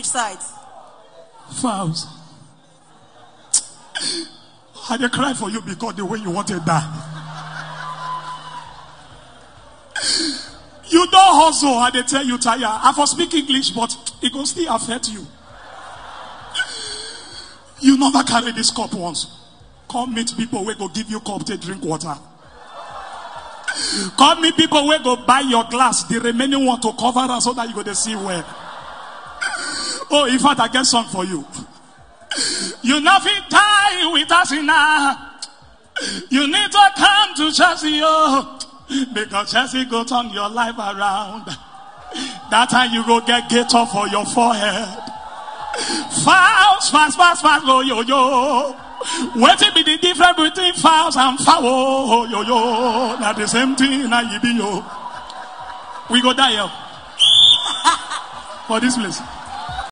side? Falz. I dey cry for you because the way you want to die. You don't hustle, I dey tell you tire. I for speak English, but it will still affect you. You never carry this cup once. Come meet people where go give you cup to drink water. Come meet people where go buy your glass, the remaining one to cover us so that you go to see where. Oh, in fact, I get song for you. You nothing die with us now. You need to come to Chelsea, oh, because Chelsea go turn your life around. That time you go get gator for your forehead. Falz, fast, go yo yo. What be the difference between Falz and foul? Yo yo, not the same thing. Now you be yo. We go die yo. For this place.